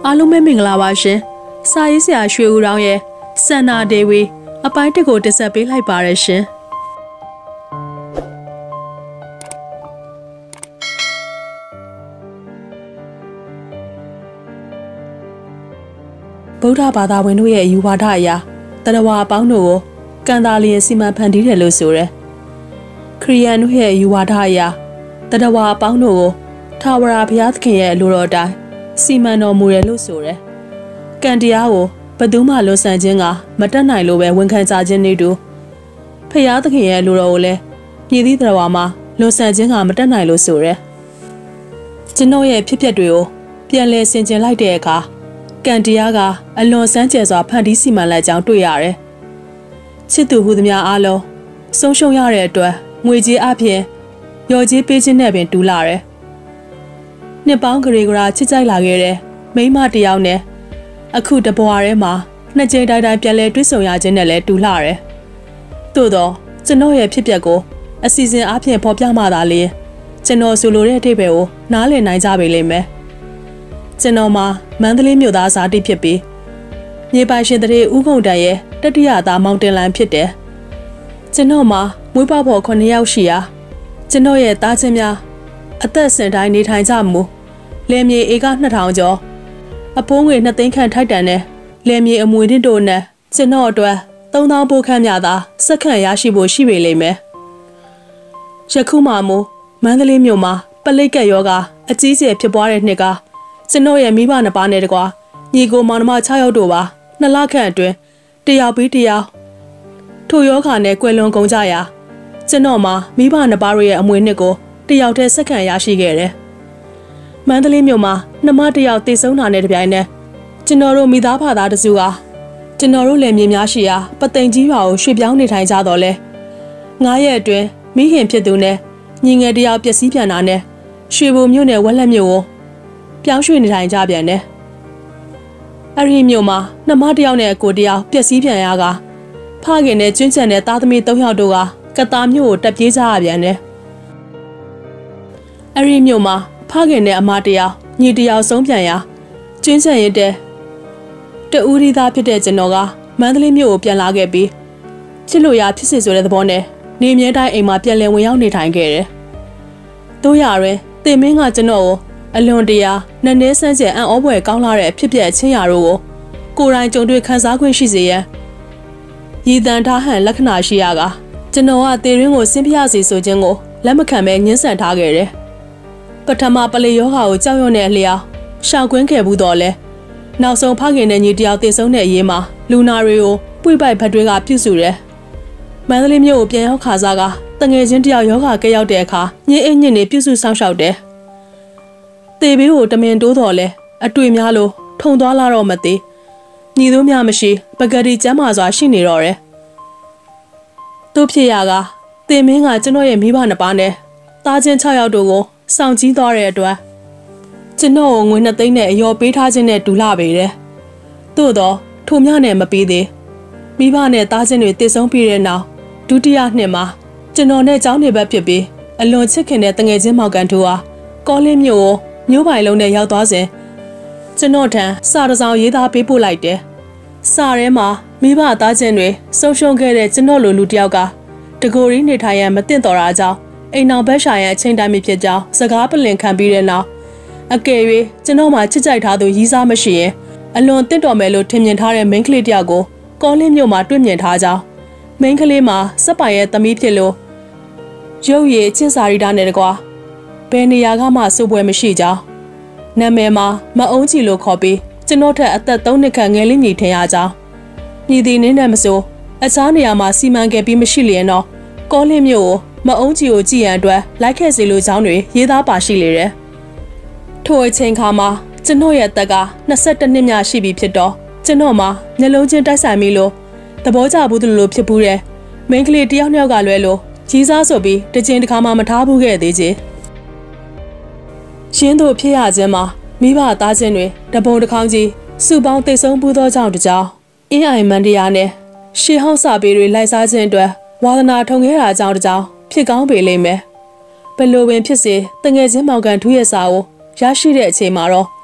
အားလုံးပဲမင်္ဂလာပါရှင်။စာရေးဆရာရွှေဦးတောင်ရဲ့စန္နာဒေဝီအပိုင်းတစ်ကိုတင်ဆက်ပေးလိုက်ပါရရှင်။ဗုဒ္ဓဘာသာဝင်တို့ရဲ့ယူဝါဒအရတရဝါအပေါင်းတို့ကိုကံတာလျင်စီမံဖန်တီးတယ်လို့ဆိုရဲ။ခရီးယန်တို့ရဲ့ယူဝါဒအရတရဝါအပေါင်းတို့ကိုထာဝရဘုရားသခင်ရဲ့လူတော်တိုင်းစီမံတော်မူတယ်လို့ဆိုရဲ။ကံတရားကိုဘယ်သူမှလွန်ဆန်ခြင်းကမတတ်နိုင်လို့ပဲဝန်ခံကြခြင်းနေတူဖရာသခင်ရဲ့လူတော်ကိုလည်းပြည်သည့်တော်ဝါမှာလွန်ဆန်ခြင်းကမတတ်နိုင်လို့ဆိုရဲကျွန်တော်ရဲ့ဖြစ်ပျက်တွေကိုပြန်လည်ဆင်ခြင်လိုက်တဲ့အခါကံတရားကအလွန်စမ်းကြယ်စွာဖန်တီးစီမံလိုက်ကြောင်းတွေ့ရတယ်ချစ်သူဟူသည်များအားလုံးဆုံးရှုံးရတဲ့အတွက်ငွေကြေးအပြင်ရော်ကြေးပေးခြင်းနဲ့ပင်တူလာတယ်နှစ်ပေါင်းဂရေဂရာချစ်ကြိုက်လာခဲ့တဲ့မိန်းမတစ်ယောက်နဲ့အခုတဘွားထဲမှာနှစ်ကြိမ်တိုင်းပြန်လဲတွေ့ဆုံရခြင်းနဲ့လည်းတူလှတယ်။သို့တော့ကျွန်တော်ရဲ့ဖြစ်ပျက်ကိုအစီအစဉ်အပြင်ဖော်ပြမှသာလေကျွန်တော်ဆိုလိုတဲ့အထိပ္ပယ်ကိုနားလည်နိုင်ကြပေလိမ့်မယ်။ကျွန်တော်မှာမန္တလေးမြို့သားဇာတိဖြစ်ပြီးမြေပိုင်ရှင်တဲ့ဦးကုန်တန်ရဲ့တတိယသားမောင်တင်လန်ဖြစ်တယ်။ကျွန်တော်မှာမွေးဖွားဖို့9ယောက်ရှိရာကျွန်တော်ရဲ့သားချင်းများအသက်စင်တိုင်းနေထိုင်ကြမှုလယ်မြေဧက2000ကျော်အဖိုးငွေ2သိန်းခန့်ထိုက်တန်တဲ့လယ်မြေအမွေနှင့်တို့နဲ့ကျွန်တော်အတွက်3000ပိုးခန့်များသာစက္ကန့်ရရှိဖို့ရှိပေလိမ့်မယ်။ယခုမှမမန္တလေးမြို့မှာပလိတ်ကက်ယောဂအကြီးကျယ်ဖြစ်ပွားတဲ့နှစ်ကကျွန်တော်ရဲ့မိဘနှစ်ပါးနဲ့တကွာညီကိုမောင်နှမ6ယောက်တို့ပါ2လခန့်အတွင်းတယောက်ပြီးတယောက်ထိုယောဂနဲ့ကွယ်လွန်ကုန်ကြရာကျွန်တော်မှာမိဘနှစ်ပါးရဲ့အမွေနှစ်ကိုတယောက်တည်းစက္ကန့်ရရှိခဲ့တယ်။မန္တလေးမြို့မှာနှမတယောက်တည်ဆုံးတာနဲ့တပြိုင်နက်ကျွန်တော်တို့မိသားဖသားတစုကကျွန်တော်တို့လယ်မြေများရှိရာပသိမ်ကြီးရွာကိုရွှေ့ပြောင်းနေထိုင်ကြတော့လဲ9ရက်အတွင်းမိခင်ဖြစ်သူနဲ့ညီငယ်တယောက်ပျက်စီးပြန်တာနဲ့ရွှေဘိုမြို့နယ်ဝက်လက်မြို့ကိုပြောင်းရွှေ့နေထိုင်ကြပြန်တယ်။အဲ့ဒီမြို့မှာနှမတယောက်နဲ့အကိုတယောက်ပျက်စီးပြန်ရကဖခင်နဲ့ကျွန်းချန်တဲ့သားသမီး3ယောက်တို့ကကတာမြို့ကိုတက်ပြေးကြရပြန်တယ်။အဲ့ဒီမြို့မှာဖခင်နဲ့အမတယောက်ညီတယောက်ဆုံးပြန်ရာကျွန်းချန်ရတဲ့တဦးရီသားဖြစ်တဲ့ကျွန်တော်ကမန္တလေးမြို့ကိုပြန်လာခဲ့ပြီးချစ်လို့ရဖြစ်စေဆိုတဲ့သဘောနဲ့နေမြဲတိုင်းအိမ်မှာပြန်လည်ဝင်ရောက်နေထိုင်ခဲ့တယ်။တို့ရတွင်တင်မင်းကကျွန်တော်ကိုအလွန်တရာနည်းနည်းဆန်းကျင်အံ့ဩဖွယ်ကောင်းလာတဲ့အဖြစ်အပျက်အချင်းရာတို့ကိုကိုယ်တိုင်ကြုံတွေ့ခန်းစားခွင့်ရှိစေရန်ရည်တန်ထားဟန်လက္ခဏာရှိရကကျွန်တော်ကတေရင်းကိုဆင်းပြစီဆိုခြင်းကိုလက်မခံဘဲညှင်းဆန်ထားခဲ့တယ်။ပထမပလေယောဂါကိုကြောက်ရွံ့တဲ့အလျောက်ရှောင်ကွင်းခဲ့ဘူးတော့လဲနောက်ဆုံးဖခင်နဲ့ညီတယောက်တည်ဆုံးတဲ့အရေးမှာလူနာတွေကိုပွိပိုက်ဖက်တွေကပြုစုတယ်။မန္တလေးမြို့ကိုပြန်ရောက်ခါစားကတငယ်ချင်းတယောက်ယောဂါကဲရောက်တဲ့အခါညင်းအင်းညင်းနေပြုစုဆောင်ရှောက်တယ်။တေဘေးကိုတမင်တိုးတော်လဲအတွေ့များလို့ထုံသွားလာတော့မသိညီတို့များမရှိပကတိကျမ်းမာစွာရှိနေတော့တယ်။တို့ဖြစ်ရကတင်မင်းကကျွန်တော်ရဲ့မိဘနှစ်ပါးနဲ့သားချင်း6ယောက်တို့ကိုစောင့်ကြည့်သွားတဲ့အတွက်ကျွန်တော်ကိုငွေ2သိန်းနဲ့အယောပေးထားခြင်းနဲ့တူလာပေတယ်။သို့တော့ထိုမြနဲ့မပေးသေးမိဘနဲ့သားချင်းတွေတည်ဆုံးပြီးတဲ့နောက်ဒုတိယနှစ်မှာကျွန်တော်နဲ့ကျောင်းနေဘက်ဖြစ်ပြီးအလွန်ချစ်ခင်တဲ့တငယ်ချင်းမောင်ကန်တို့ဟာကောလင်းမြို့ကိုမြို့ပိုင်လုံးနဲ့ရောက်သွားစဉ်ကျွန်တော်ထံစာတစ်စောင်ရေးသားပေးပို့လိုက်တယ်။စာထဲမှာမိဘသားချင်းတွေဆုံးရှုံးခဲ့တဲ့ကျွန်တော်လိုလူတစ်ယောက်ကတကိုယ်ရင်းနေထိုင်ရန်မသင့်တော်တာကြောင့်အိမ်နောက်ဘက်ရှာရန်အချိန်တိုင်းဖြစ်ကြောင်းစကားပလင်ခံပြီးတဲ့နောက်အကယ်၍ကျွန်တော်မှချစ်ကြိုက်ထားသူရီးစားမရှိရင်အလွန်တင့်တော်မယ်လို့ထင်မြင်ထားတဲ့မိန်းကလေးတယောက်ကိုကောလင်းမြို့မှာတွေ့မြင်ထားကြောင်းမိန်းကလေးမှာစက်ပိုင်ရဲ့သမီးဖြစ်လို့ရုပ်ရည်ချင်းစာရီတာနဲ့တကွာဘယ်နေရာကမှစိုးပွဲမရှိကြောင်းနာမည်မှာမအုံးချီလို့ခေါ်ပြီးကျွန်တော်ထက်အသက်3နှစ်ခန့်ငယ်လေးညီထင်ရကြောင်းညီသည်နင်းနဲ့မစိုးအခြားနေရာမှာစီမံခဲ့ပြီးမရှိလျင်တော့ကောလင်းမြို့ကိုမအုံးချီကိုကြည်ရန်အတွက်လိုက်ခဲ့စီလိုကြောင်းတွေရေးသားပါရှိလေတယ်ထိုအချိန်ခါမှာကျွန်တော်ရဲ့အသက်က22နှစ်မြရှိပြီဖြစ်တော့ကျွန်တော်မှာမျက်လုံးချင်းတိုက်ဆိုင်ပြီးလို့သဘောကျဘူးလို့ဖြစ်ဘူးတဲ့မိန်းကလေးတယောက်ကလွဲလို့ကြီးစားဆိုပြီးတစ်ချိန်တစ်ခါမှမထားဘူးခဲ့သေးချေရှင်းတို့ဖြစ်ရခြင်းမှာမိဘသားချင်းတွေတပုံတစ်ခေါင်းကြီးစုပေါင်းတိတ်ဆုံးဘူးသောကြောင့်တကြောင်အင်းအိုင်မန်တရားနဲ့ရှေးဟောင်းစာပေတွေလိုက်စားခြင်းအတွက်ဝါသနာထုံခဲ့တာကြောင့်တကြောင်ဖြစ်ကောင်းပေလိမ့်မယ်ဘယ်လိုပင်ဖြစ်စေတငယ်ချင်းမောင်ကန်ထူးရဲ့စာကိုရရှိတဲ့အချိန်မှာတော့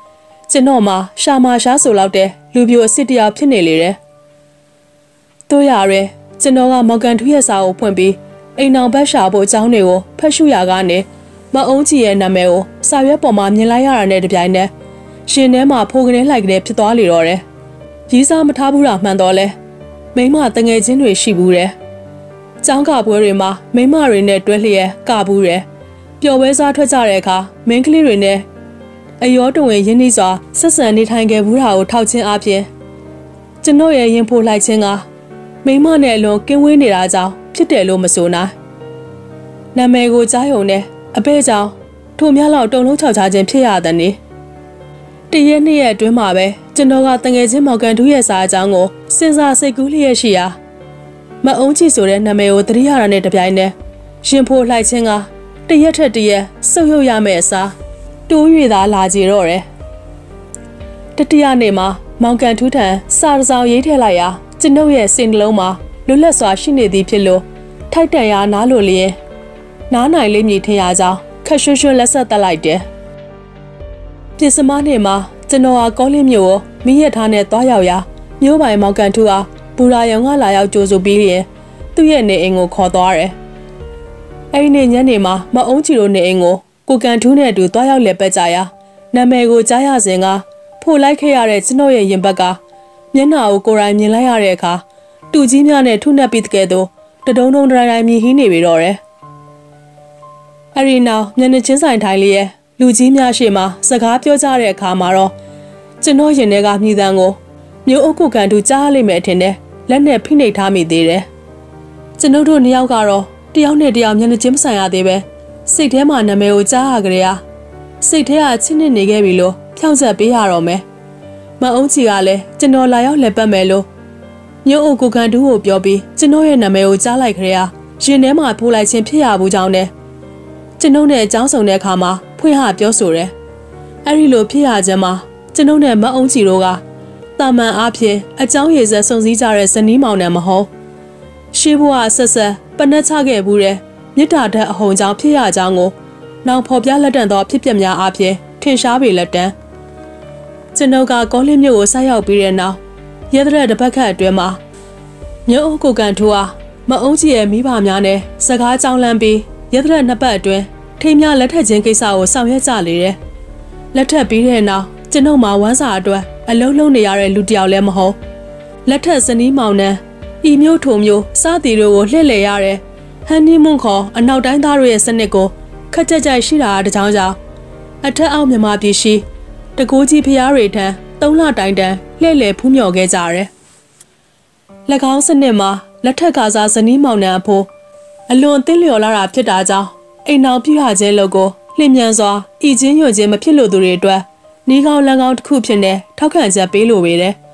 ကျွန်တော်မှာရှာမာရှားဆိုလောက်တဲ့လူပြိုအစ်စ်တယောက်ဖြစ်နေလေတယ်။တို့ရရဲကျွန်တော်ကမော်ဂန်ထူးရဲ့စာကိုဖွင့်ပြီးအိမ်အောင်ဘက်ရှာဖို့အကြောင်းတွေကိုဖတ်ရှုရကနေမအုံးကြီးရဲ့နာမည်ကိုစာရွက်ပေါ်မှာမြင်လိုက်ရတာနဲ့တပြိုင်နက်ရှင်ထဲမှာဖိုးကနေလိုက်တဲ့ဖြစ်သွားလေတော့တယ်။ရီးစားမထားဘူးတာမှန်တော့လဲမိမတငယ်ချင်းတွေရှိဘူးတယ်။ကျောင်းကပွဲတွေမှာမိမတွေနဲ့တွဲလျက်ကဘူးတယ်။ပျော်ပွဲစားထွက်ကြတဲ့အခါမင်းကလေးတွေနဲ့အယောတဝင်ရင်းနှီးစွာဆက်ဆံနေထိုင်ခဲ့ဘူးတာကိုထောက်ချင်းအပြင်ကျွန်တော်ရဲ့ရင်ဖိုးလိုက်ခြင်းကမိမနဲ့အလွန်ကင်းဝေးနေတာကြောင့်ဖြစ်တယ်လို့မဆိုနိုင်နာမည်ကိုကြားရုံနဲ့အပဲကြောင့်ထိုများလောက်တုံလုံးချောက်ချခြင်းဖြစ်ရတဲ့နေတရက်နှစ်ရက်အတွင်းမှာပဲကျွန်တော်ကတငယ်ချင်းမော်ဂန်ထူးရဲ့စာအကြောင်းကိုစဉ်းစားစိတ်ကူးလျက်ရှိရာမအုံးချီဆိုတဲ့နာမည်ကိုသတိရတာနဲ့တပြိုင်နက်ရင်ဖိုးလိုက်ခြင်းကတရက်ထက်တရက်ဆုပ်ယုပ်ရမယ့်အစားတိုး၍သာလာကြတော့တယ်တတိယနေ့မှာမောင်ကန်ထူးထန်စာတစောင်ရေးထည့်လိုက်ရာကျွန်ုပ်ရဲ့စိတ်နှလုံးမှာလွတ်လပ်စွာရှိနေသည်ဖြစ်လို့ထိုက်တန်ရာနားလိုလျင်နားနိုင်လိမ့်မည်ထင်ရကြောင်းခက်ရွှွှွှွလက်ဆက်တက်လိုက်တယ်ပြင်စမနေ့မှာကျွန်တော်ဟာကောလင်းမြို့ကိုမိရထားနဲ့တွားရောက်ရာမြို့ပိုင်မောင်ကန်ထူးဟာဘူရာယုံကလာရောက်ကြိုဆိုပြီးရင်သူ့ရဲ့နေအိမ်ကိုခေါ်သွားတယ်အဲ့ဒီနေ့ညနေမှာမအုံးချီတို့နေအိမ်ကိုကိုကန်ထူးနဲ့အတူတွားရောက်လည်ပတ်ကြရာနာမည်ကိုကြားရစဉ်ကဖို့လိုက်ခဲ့ရတဲ့ကျွန်တော်ရဲ့ရင်ဘက်ကမျက်နှာကိုကိုယ်တိုင်မြင်လိုက်ရတဲ့အခါတူကြီးများနဲ့ထုနှက်ပြီးတကယ်တော့တဒုံဒုံဒရိုင်ရိုင်မြည်ဟင်းနေပြီတော့တယ်။အဲ့ဒီနောက်မျက်နှာချင်းဆိုင်ထိုင်လျက်လူကြီးများရှေ့မှာစကားပြောကြတဲ့အခါမှာတော့ကျွန်တော်ရင်ထဲကမြည်တမ်းကိုမျိုးအုပ်ကိုကန်ထူးကြားလိုက်မယ်ထင်တယ်လက်နဲ့ဖိနှိပ်ထားမိသေးတယ်။ကျွန်ုပ်တို့နှစ်ယောက်ကတော့တယောက်နဲ့တယောက်မျက်နှာချင်းမဆိုင်ရသေးပဲစိတ်ထဲမှာနာမည်ကိုကြားရကြရစိတ်ထဲကချစ်နေခဲ့ပြီလို့ဖြောင့်ချက်ပေးရတော့မယ်မအုံးချီကလည်းကျွန်တော်လာရောက်လက်ပတ်မယ်လို့မြို့အုပ်ကိုကန်တူးကိုပြောပြီးကျွန်တော်ရဲ့နာမည်ကိုကြားလိုက်ကြရရင်ထဲမှာဖိုးလိုက်ခြင်းဖြစ်ရဘူးကြောင်းနဲ့ကျွန်ုပ်နဲ့အကြောင်းဆောင်တဲ့အခါမှာဖွင့်ဟပြောဆိုတယ်အဲ့ဒီလိုဖြစ်ရခြင်းမှာကျွန်ုပ်နဲ့မအုံးချီတို့ကတာမန်အားဖြင့်အကြောင်းရည်ဆက်စုံစည်းကြတဲ့ဇနီးမောင်နှံမဟုတ်ရှေးဘဝဆက်ဆက်ပနက်ချခဲ့ဘူးတဲ့မြစ်တာဓာတ်အဟုန်ကြောင့်ဖြစ်ရကြောင်းကိုနောက်ဖော်ပြလက်တန်သောဖြစ်ပျက်များအပြင်ထင်ရှားပေလက်တန်ကျွန်ုပ်ကကောလင်းမြို့ကိုဆိုက်ရောက်ပြီးတဲ့နောက်ရဲတဲ့တပတ်ခန့်အတွင်းမှာမြို့အုပ်ကိုကန်ထူအားမအုံးကြီးရဲ့မိဘများနဲ့စကားကြောင်းလန်းပြီးရဲတဲ့နှစ်ပတ်အတွင်းထိမ်းများလက်ထက်ချင်းကိစ္စကိုဆောင်ရွက်ကြလေတယ်လက်ထက်ပြီးတဲ့နောက်ကျွန်ုပ်မှာဝမ်းစာအတွက်အလုံးလုံးနေရတဲ့လူတစ်ယောက်လည်းမဟုတ်လက်ထက်ဇနီးမောင်နှံဤမျိုးထုံမျိုးစသည်တို့ကိုလှည့်လည်ရတဲ့ဟန်နီမွန်ခေါ်အနောက်တိုင်းသားတို့ရဲ့စနစ်ကိုခက်ကြက်ကြိုက်ရှိတာတကြောင်ကြောင့်အထက်အောက်မြန်မာပြည်ရှိတကိုးကြီးဖျားတွေထံ3လတိုင်တန်လှည့်လည်ဖူးမြော်ခဲ့ကြရတယ်။၎င်းစနစ်မှာလက်ထက်ကစားဇနီးမောင်နှံအဖို့အလွန်အသင့်လျော်လာတာဖြစ်တာကြောင့်အိမ်အောင်ပြရခြင်းလို့ကိုလျင်မြန်စွာဤချင်းညွှန်ခြင်းမဖြစ်လို့သူတွေအတွက်နှီးကောင်းလန်းကောင်းတစ်ခုဖြစ်နေထောက်ခံချက်ပေးလိုပေတယ်။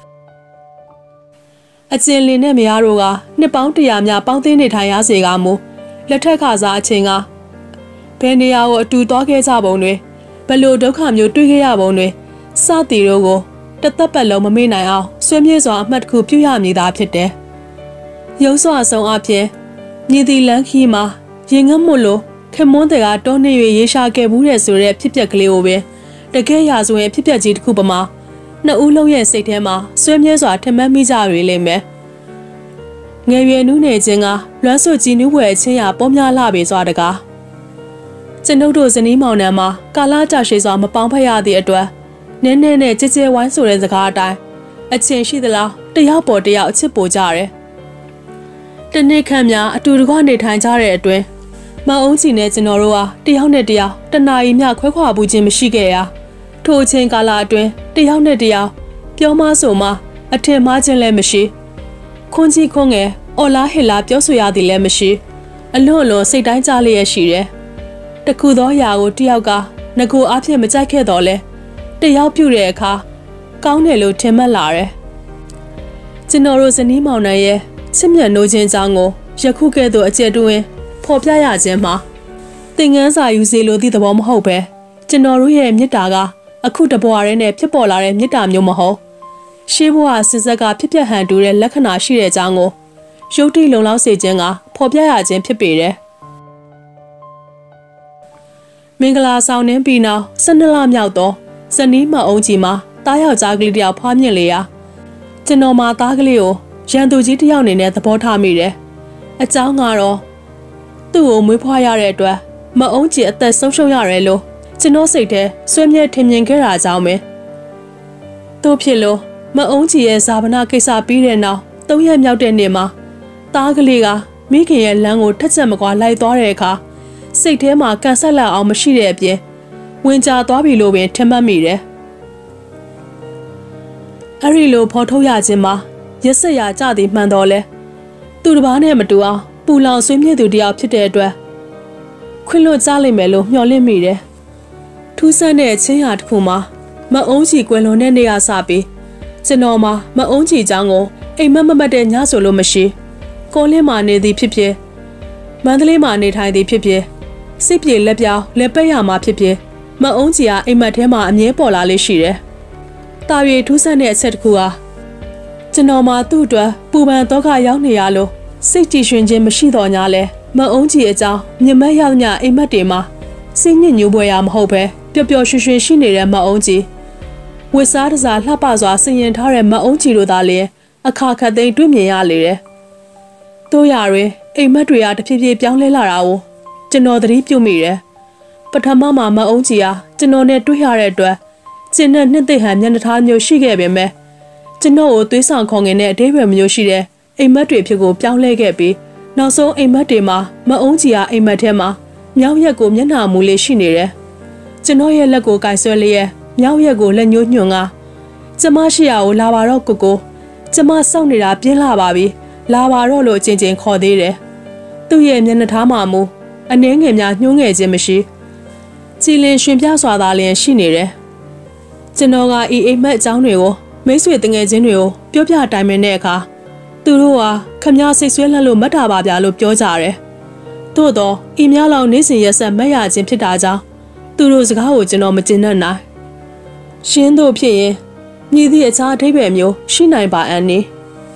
အကျဉ်လင်းနဲ့မယားတို့ကနှစ်ပေါင်း100များပေါင်းသိနေထိုင်ရစေကမူလက်ထက်ကစားအချိန်ကဘယ်နေရာကိုအတူသွားခဲ့ကြပုံတွေဘယ်လိုဒုက္ခမျိုးတွေ့ခဲ့ရပုံတွေစသည်တို့ကိုတသက်ပတ်လုံးမမေ့နိုင်အောင်ဆွေးမြေ့စွာအမှတ်တစ်ခုပြုရမည်သာဖြစ်တယ်။ရုပ်စွာဆုံးအဖြစ်မြေတီလန်းခီမှာရင်ငတ်မှုလို့ခင်မွန်းတွေကတောနေ၍ရေရှာခဲ့ဘူးတဲ့ဆိုတဲ့ဖြစ်ပျက်ကလေးကိုပဲတကယ်ရာဇဝင်ဖြစ်ပျက်ကြီးတစ်ခုပမာနှစ်ဦးလုံးရဲ့စိတ်ထဲမှာဆွေးမြေ့စွာထင်မှတ်မိကြရလိမ့်မယ်။ငယ်ရွယ်နူးနေခြင်းကလွမ်းဆွကြည်နူးွယ်ချင်းရာပေါများလာပေစွာတကားကျွန်ုပ်တို့ဇနီးမောင်နှံမှာကာလကြာရှည်စွာမပေါင်းဖက်ရသည့်အတွက်နည်းနည်းနဲ့ကြဲကြဲဝိုင်းဆိုတဲ့စကားအတိုင်းအချင်းရှိသလားတယောက်ပေါ်တယောက်အချစ်ပိုကြတယ်။တနေ့ခန့်များအတူတကွနေထိုင်ကြတဲ့အတွင်းမအုံးချီနဲ့ကျွန်တော်တို့ဟာတယောက်နဲ့တယောက်တနာရီမျှခွဲခွာပူခြင်းမရှိခဲ့ရာထိုအချိန်ကာလအတွင်းတယောက်နဲ့တယောက်ပြောမဆိုမှအထင်မှားခြင်းလည်းမရှိခွန်ကြီးခွန်ငယ်အော်လာဟေလာပြောဆိုရသည်လည်းမရှိအလွန်အလွန်စိတ်တိုင်းကြလျက်ရှိတယ်တခုသောຢာကိုတယောက်ကငကိုအားဖြင့်မကြိုက်ခဲ့တော့လဲတယောက်ပြုတဲ့အခါကောင်းတယ်လို့ထင်မှတ်လာတယ်ကျွန်တော်တို့ဇနီးမောင်နှံရဲ့ချစ်မြတ်နိုးခြင်းကြောင့်ကိုယခုကဲ့သို့အကျယ်တွင်ဖော်ပြရခြင်းမှာသင်ငန်းစာယူစေလိုသည့်သဘောမဟုတ်ပဲကျွန်တော်တို့ရဲ့မေတ္တာကအခုတဘွားရဲနဲ့ဖြစ်ပေါ်လာတဲ့မေတ္တာမျိုးမဟုတ်ရှေးဘဝစစ်စက်ကဖြစ်ပျက်ဟန်တူတဲ့လက္ခဏာရှိတဲ့အကြောင်းကိုရုပ်တိလုံလောက်စေခြင်းကဖော်ပြရခြင်းဖြစ်ပေတယ်မင်္ဂလာဆောင်နှင်းပြီးနောက်12လမြောက်သောဇနီးမအုံးကြီးမှာတားယောက်ျားကလေးတယောက်ဖွားမြင်လေရာကျွန်တော်မှာသားကလေးကိုရန်သူကြီးတယောက်အနေနဲ့သဘောထားမိတယ်။အကြောင်းကတော့သူ့ကိုမွေးဖွားရတဲ့အတွက်မအုံးကြီးအသက်ဆုံးရှုံးရတယ်လို့ကျွန်တော်စိတ်ထဲဆွေးမြဲထင်မြင်ခဲ့တာကြောင့်ပဲ။တို့ဖြစ်လို့မအုံးကြီးရဲ့ဇာပနာကိစ္စပြီးတဲ့နောက်3 ရက်မြောက်တဲ့နေ့မှာသားကလေးကမိခင်ရဲ့လမ်းကိုထက်ချက်မကွာလိုက်သွားတဲ့အခါစိတ်ထဲမှာကန်ဆက်လက်အောင်မရှိတဲ့အပြင်ဝင်ကြသွားပြီလို့ပင်ထင်မှတ်မိတယ်။အဲ့ဒီလိုဖော်ထုတ်ရခြင်းမှာရက်စက်ရာကြသည်မှန်တော်လဲသူတစ်ပါးနဲ့မတူအောင်ပူလောင်ဆွေးမြေ့သူတယောက်ဖြစ်တဲ့အတွက်ခွင့်လွှတ်ကြလိမ့်မယ်လို့မျှော်လင့်မိတယ်။ထူးဆန်းတဲ့ချင်းရာတစ်ခုမှာမအုံးကြီးကွယ်လွန်တဲ့နေ့ကစပြီးကျွန်တော်မှာမအုံးကြီးအကြောင်းကိုအိမ်မက်မက်တဲ့ညဆိုလို့မရှိကောလင်းမှာနေသည်ဖြစ်ဖြစ်မန္တလေးမှာနေထိုင်သည်ဖြစ်ဖြစ်စစ်ပြေလက်ပြောင်းလက်ပက်ရမှာဖြစ်ဖြစ်မအုံးကြီးကအိမ်မက်ထဲမှာအမြဲပေါ်လာလေးရှိတယ်။တာရီထူးဆန်းတဲ့အချက်တစ်ခုဟာကျွန်တော်မှာသူ့အတွက်ပူပန်တော့ခရောက်နေရလို့စိတ်ကြည်ရွှင်ခြင်းမရှိတော့냐လဲမအုံးကြီးအကြောင်းမြင်မက်ရောက်ညအိမ်မက်တွေမှာစိတ်ညစ်ညူပွဲရမဟုတ်ပဲပျော်ပျော်ရွှင်ရွှင်ရှိနေတဲ့မအုံးကြီးဝစ်စားတစားလှပစွာဆင်ရင်ထားတဲ့မအုံးကြီးတို့သာလျှင်အခါခတ်သိမ်းတွေ့မြင်ရလေတယ်။တို့ရတွင်အိမ်မက်တွေကတဖြည်းဖြည်းပြောင်းလဲလာတာကိုကျွန်တော်သတိပြုမိတယ်။ပထမမှာမအုံးကြီးဟာကျွန်တော်နဲ့တွေ့ရတဲ့အတွက်ကျင်းနဲ့နှစ်သိမ့်ဟန်မျက်နှာထားမျိုးရှိခဲ့ပေမဲ့ကျွန်တော်ကိုသွေးဆောင်ခေါ်ငင်တဲ့အဓိပ္ပာယ်မျိုးရှိတဲ့အိမ်မက်တွေဖြစ်ကိုပြောင်းလဲခဲ့ပြီးနောက်ဆုံးအိမ်မက်တွေမှာမအုံးကြီးဟာအိမ်မက်ထဲမှာမြောက်ရက်ကိုမျက်နှာမူလေးရှိနေတယ်။ကျွန်တော်ရဲ့လက်ကိုကင်ဆွဲလျက်မြောက်ရက်ကိုလက်ညှိုးညွှန်ကကျမရှိရကိုလာပါတော့ကိုကျမစောင့်နေတာပြင်းလာပါပြီလာပါတော့လို့အချင်းချင်းခေါ်သေးတယ်။သူ့ရဲ့မျက်နှာထားမှာမူအနှင်းငယ်များညှိုးငယ်ခြင်းမရှိကြည်လင်ရှင်ပြစွာသာလျှင်ရှိနေတယ်။ကျွန်တော်ကအိမ်မက်အကြောင်းတွေကိုမိတ်ဆွေတငယ်ချင်းတွေကိုပြောပြတိုင်ပင်တဲ့အခါသူတို့ဟာခမည်းစိတ်ဆွဲလန့်လို့မတ်တာပါဗျာလို့ပြောကြတယ်။သို့တော့အိမ်များလောက်နေစဉ်ရက်ဆက်မက်ရခြင်းဖြစ်တာကြောင့်သူတို့စကားကိုကျွန်တော်မကျင်တတ်နိုင်။ရှင်းတို့ဖြစ်ရင်မြည်သည့်အခြားအဓိပ္ပာယ်မျိုးရှိနိုင်ပါအန်နီ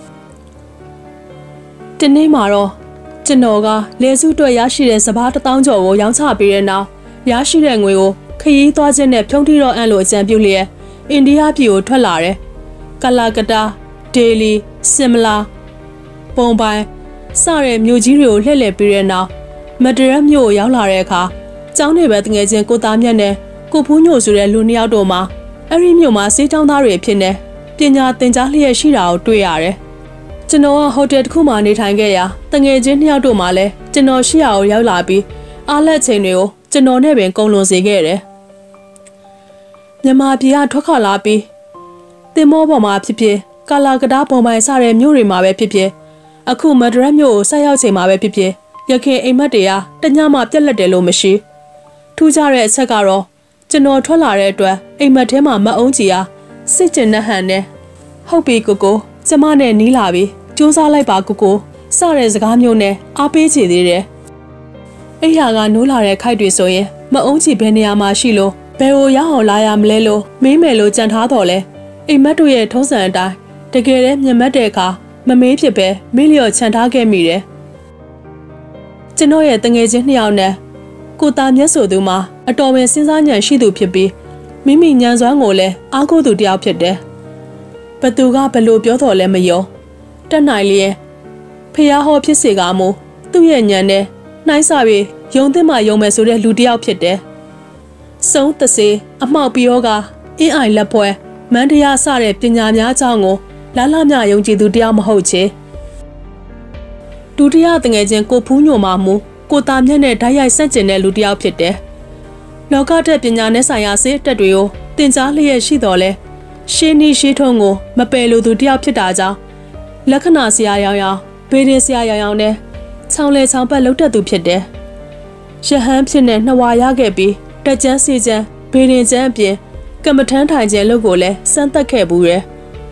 ။ဒီနေ့မှာတော့ကျွန်တော်ကလေစုအတွက်ရရှိတဲ့စပါး1000ကျော်ကိုရောင်းချပေးတဲ့နောက်ရရှိတဲ့ငွေကိုခရီးသွားခြင်းနဲ့ဖြုံးထိတော့အန်လိုအကြံပြုလျက်အိန္ဒိယပြည်ကိုထွက်လာတယ်။ကလာကတာဒေလီစင်မလာပုံပိုင်စတဲ့မြို့ကြီးတွေကိုလှည့်လည်ပြီးတဲ့နောက်မဒရက်မြို့ကိုရောက်လာတဲ့အခါကျောင်းနေပဲတငယ်ချင်းကိုသားမြတ်နဲ့ကိုဖူးညိုဆိုတဲ့လူနှစ်ယောက်တို့မှာအဲ့ဒီမြို့မှာစေးကျောင်းသားတွေဖြစ်နေပညာသင်ကြားလျက်ရှိတာကိုတွေ့ရတယ်။ကျွန်တော်ကဟိုတယ်တစ်ခုမှာနေထိုင်ခဲ့ရာတငယ်ချင်းနှစ်ယောက်တို့မှလည်းကျွန်တော်ရှိရာကိုရောက်လာပြီးအားလက်ချိန်တွေကိုကျွန်တော်နဲ့ပင်ကုန်လွန်စေခဲ့တယ်။မြန်မာပြည်ကထွက်ခွာလာပြီးတင်မောပေါ်မှာဖြစ်ဖြစ်ကာလာကတားပုံပိုင်စတဲ့မြို့တွေမှာပဲဖြစ်ဖြစ်အခုမဒရက်မြို့ကိုဆက်ရောက်ချိန်မှာပဲဖြစ်ဖြစ်ရခင်အိမ်မက်တွေကတညမှပြက်လက်တယ်လို့မရှိထူးခြားတဲ့အချက်ကတော့ကျွန်တော်ထွက်လာတဲ့အတွက်အိမ်မက်ထဲမှာမအုံးကြီးဟာစစ်ကျင်တဲ့ဟန်နဲ့ဟုတ်ပြီကိုကျမနဲ့နီးလာပြီစူးစမ်းလိုက်ပါကိုစတဲ့စကားမျိုးနဲ့အားပေးချေသေးတယ်အိယာကနိုးလာတဲ့ခိုက်တွေဆိုရင်မအုံးကြီးဘယ်နေရာမှာရှိလို့ဘယ်ကိုရောက်အောင်လာရမလဲလို့မေးမယ်လို့ကြံထားတော့လဲအိမ်မက်တို့ရဲ့ထုံးစံအတိုင်းတကယ်တည်းမြင်မက်တဲ့အခါမမေးဖြစ်ပဲမေးလျော်ချန်ထားခဲ့မိတယ်ကျွန်တော်ရဲ့တငယ်ချင်းနှစ်ယောက်နဲ့ကိုသားမျက်ဆိုသူမှာအတော်ပင်စဉ်းစားဉာဏ်ရှိသူဖြစ်ပြီးမိမိဉာဏ်စွမ်းကိုလည်းအားကိုးသူတယောက်ဖြစ်တယ်ဘသူကဘလို့ပြောတော်လဲမယုံတက်နိုင်လျင်ဖျားဟောဖြစ်စေကမို့သူ့ရဲ့ဉာဏ်နဲ့နှိုင်းစာပြီးယုံသင့်မှယုံမယ်ဆိုတဲ့လူတယောက်ဖြစ်တယ်စုံးတစေအမှောက်ပြောကအင်းအိုင်လက်ပွဲမန္တရားစတဲ့ပညာများအကြောင်းကိုလာလမြယုံကြည်သူတယောက်မဟုတ်ချေဒုတိယတငယ်ချင်းကိုဖူးညိုမှာမူကိုသားမြတ်နဲ့ဓာတ်ရိုက်ဆန့်ကျင်တဲ့လူတယောက်ဖြစ်တယ်လောကတက်ပညာနဲ့ဆိုင်ရာစေတက်တွေကိုတင်ကြားလျက်ရှိတော်လဲရှင်းနီးရှိထုံးကိုမပယ်လိုသူတယောက်ဖြစ်တာကြောင့်လက္ခဏာဆရာရောင်ရောင်ဘေးရင်ဆရာရောင်ရောင်နဲ့ချောင်းလေချောင်းပတ်လှုပ်တတ်သူဖြစ်တယ်ရဟန်းဖြစ်တဲ့နှစ်ဝါရခဲ့ပြီးတက်ကျန်းစီကျန်းဘေးရင်ကျန်းအပြင်ကမ္မထမ်းထိုင်ခြင်းလုပ်ကိုလည်းစမ်းသပ်ခဲ့ဘူးတယ်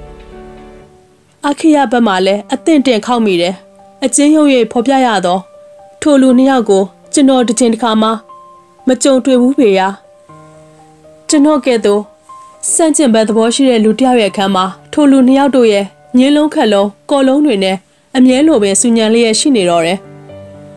အခရဘက်မှာလည်းအသင့်တင်ခောက်မိတယ်အချင်းရုပ်ရည်ဖော်ပြရတော့ထိုလူနှစ်ယောက်ကိုကျွန်တော်တစ်ချိန်တစ်ခါမှမကြုံတွေ့ဘူးပေရာကျွန်တော်ကဲ့သို့စန့်ကျင်ဘက်သဘောရှိတဲ့လူတစ်ယောက်ရဲ့ခန်းမှာထိုလူနှစ်ယောက်တို့ရဲ့ညင်းလုံးခက်လုံးကော်လုံးတွေနဲ့အမြဲလိုပင်စူညံလျက်ရှိနေတော့တယ်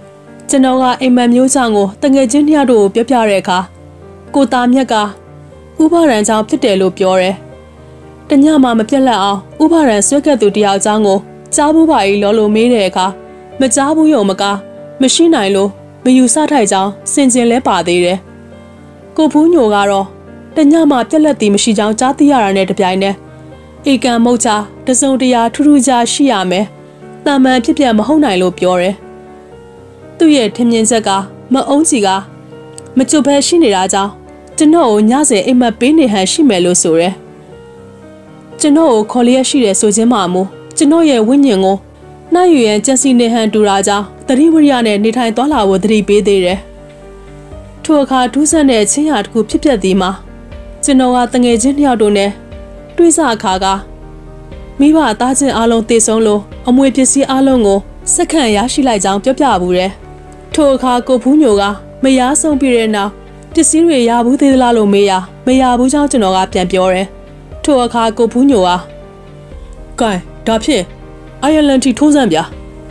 ကျွန်တော်ကအိမ်မက်မျိုးချောင်းကိုတငယ်ချင်းနှစ်ယောက်တို့ကိုပြောပြတဲ့အခါကိုသားမြတ်ကဥပရန်ကြောင့်ဖြစ်တယ်လို့ပြောတယ်။တညမှမပြတ်လက်အောင်ဥပရန်ဆွဲကပ်သူတယောက်ကြောင့်ကိုကြားဘူးပါ၏လောလို့မေးတဲ့အခါမကြားဘူးရုံမကားမရှိနိုင်လို့မယူဆထိုက်ကြောင်းစင်ကျင်လဲပါသေးတယ်။ကိုဖူးညိုကတော့တညမှပြက်လက်သည်မရှိကြောင်းကြားသိရတာနဲ့တပြိုင်နက်ဧကံမုတ်ချတစုံတရာထူးထူးခြားရှိရမယ်။တာမန်ဖြစ်မဟုတ်နိုင်လို့ပြောတယ်။သူ့ရဲ့ထင်မြင်ချက်ကမအုံးကြီးကမကြွဘဲရှိနေတာကြောင့်ကျွန်တော်ကိုညစဉ်အိမ်မက်ပေးနေဟန်ရှိမယ်လို့ဆိုတယ်။ကျွန်တော်ကိုခေါ်လျက်ရှိတယ်ဆိုခြင်းမှမူကျွန်တော်ရဲ့ဝိညာဉ်ကိုနှာယူရန်ကြံစီနေဟန်တူတာကြောင့်သတိဝရိယနဲ့နေထိုင်သွားလာဖို့သတိပေးသေးတယ်။ထိုအခါထူးဆန်းတဲ့ချင်းရာတစ်ခုဖြစ်ပျက်သည်မှာကျွန်တော်ကတငယ်ချင်းတစ်ယောက်တို့နဲ့တွေ့စာအခါကမိဘသားချင်းအားလုံးတည်ဆုံးလို့အမွေပစ္စည်းအားလုံးကိုစက္ကန့်ရရှိလိုက်ကြောင်းပြောပြဘူးတယ်။ထိုအခါကိုဖူးညိုကမရဆုံးပြီးတဲ့နောက်ပစ္စည်းတွေရဘူးသေးသလားလို့မေးရမရဘူးကြောင်းကျွန်တော်ကပြန်ပြောတယ်။ထိုအခါကိုဖူးညိုကကဲဒါဖြင့်အိုင်ယာလန်တီထိုးစမ်းဗျာ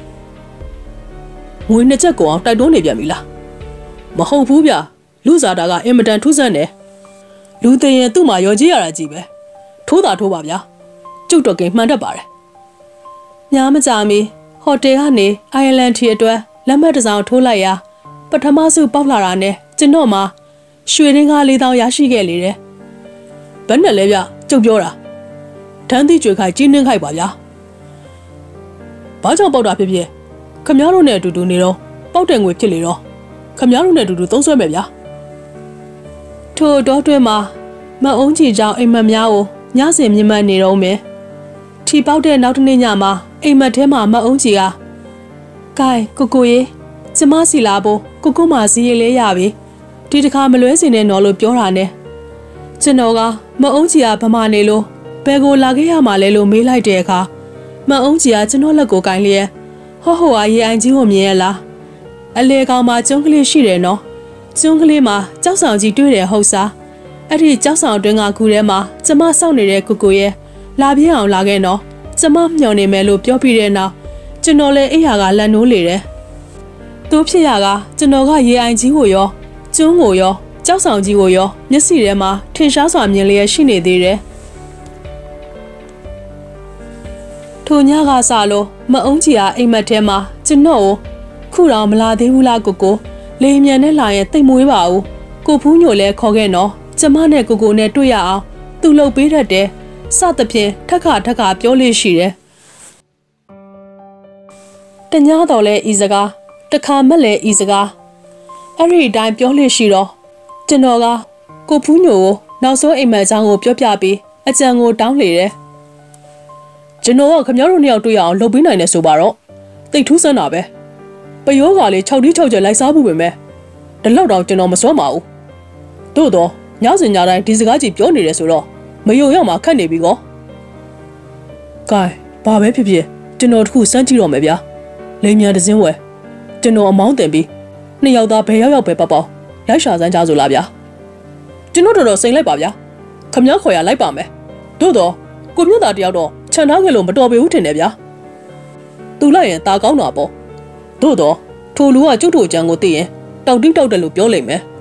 ငွေနှစ်ချက်ကိုအောင်တိုက်တွန်းနေပြန်ပြီလားမဟုတ်ဘူးဗျာလူစားတာကအင်မတန်ထိုးစမ်းတယ်လူသိရင်သူ့မှာရောကြီးရတာကြီးပဲထိုးတာထိုးပါဗျာကျုပ်တော်ကင်မှန်တတ်ပါတယ်ညမကြမီဟိုတယ်ကနေအိုင်ယာလန်တီအတွက်လက်မှတ်တစ်စောင်ထိုးလိုက်ရာပထမစုပေါက်လာတာနဲ့ကျွန်တော်မှာရွှေရင်းကား4000ရရှိခဲ့လေတယ်ဘယ်နဲ့လဲဗျကျုပ်ပြောတာထန်းသီးကြွေခိုင်ကြီးနှင်းခိုက်ပါဗျာဘာကြောင့်ပေါက်တာဖြစ်ဖြစ်ခမည်းတော်နဲ့အတူတူနေတော့ပေါက်တဲ့ငွေဖြစ်လေတော့ခမည်းတော်နဲ့အတူတူသုံးဆွဲမယ်ဗျာထိုတော့တွဲမှာမအုံးကြီးကြောင့်အိမ်မက်များကိုညစဉ်မြင်မှတ်နေတော့မယ်ထီပေါက်တဲ့နောက်တစ်နေ့ညမှာအိမ်မက်ထဲမှာမအုံးကြီးကဂိုင်ကိုရေကျမစီလာဖို့ကိုမစီရေးလေးရပြီဒီတစ်ခါမလွဲစင်နဲ့နော်လို့ပြောတာနဲ့ကျွန်တော်ကမအုံးကြီးကဗမာနေလို့ဘယ်ကိုလာခဲ့ရမှာလဲလို့မေးလိုက်တဲ့အခါမအုံးကြီးကကျွန်တော်လက်ကိုကိုင်းလျက်ဟောရေအိုင်ကြီးကိုမြင်ရလားအလေကောင်မှာကျုံးကလေးရှိတယ်နော်ကျုံးကလေးမှာကြောက်ဆောင်ကြီးတွေ့တယ်ဟုတ်စားအဲ့ဒီကြောက်ဆောင်တွင်းကကူထဲမှာကျမစောင့်နေတဲ့ကိုရဲ့လာပြင်းအောင်လာခဲ့နော်ကျမမျှော်နေမယ်လို့ပြောပြီးတဲ့နောက်ကျွန်တော်လည်းအိယာကလန်နိုးလေတယ်သူဖြစ်ရကကျွန်တော်ကရေအိုင်ကြီးကိုရောကျုံးကိုရောကြောက်ဆောင်ကြီးကိုရောမျက်စိထဲမှာထင်ရှားစွာမြင်လျက်ရှိနေသေးတယ်ထိုညကစလို့မအုံးကြီးကအိမ်မက်ထဲမှာကျွန်တော်ကိုခုတော့မလာသေးဘူးလားကိုလေမြန်နဲ့လာရင်တိတ်မွေးပါဘူးကိုဖူးညိုလဲခေါ်ခဲ့နော်ကျမနဲ့ကိုနဲ့တွေ့ရအောင်သူ့လုပ်ပေးတတ်တယ်စသဖြင့်ထက်ခပြောလို့ရှိတယ်တညတော့လဲဤစကားတခါမက်လဲဤစကားအဲ့ဒီအတိုင်းပြောလို့ရှိတော့ကျွန်တော်ကကိုဖူးညိုကိုနောက်ဆုံးအိမ်မက်အကြောင်းကိုပြောပြပြီးအကြံကိုတောင်းလေတယ်ကျွန်တော်ကခမည်းတော်နှစ်ယောက်တွေ့ရအောင်လုပ်ပေးနိုင်တယ်ဆိုပါတော့တိတ်ထူးဆန်းတာပဲပယောကလေး6 ချက်လိုက်စားမှုပဲမဲ့ဒီလောက်တော့ကျွန်တော်မစွမ်းပါဘူးတို့တော့ညစဉ်ညတိုင်းဒီစကားကြီးပြောနေတယ်ဆိုတော့မယုံရမှာခက်နေပြီကောကဲဘာပဲဖြစ်ဖြစ်ကျွန်တော်တခုစမ်းကြည့်တော့မယ်ဗျာလိမ်မြန်တစ်စင်းဝယ်ကျွန်တော်အမောင်းတင်ပြီးနှစ်ယောက်သားဘယ်ရောက်ပဲပေါ့လိုက်ရှာစမ်းကြဆိုလားဗျာကျွန်တော်တော်စိန်လိုက်ပါဗျာခမည်းခေါ်ရလိုက်ပါမယ်တို့တော့ကိုမြတ်သားတယောက်တော့ခြံထားခဲ့လို့မတော်ပေဘူးထင်တယ်ဗျာသူလိုက်ရင်ตาကောင်းတာပေါ့တို့တော့ထိုလူကကျုပ်တို့အကြံကိုသိရင်တောက်တိတောက်တယ်လို့ပြောလိမ့်မယ်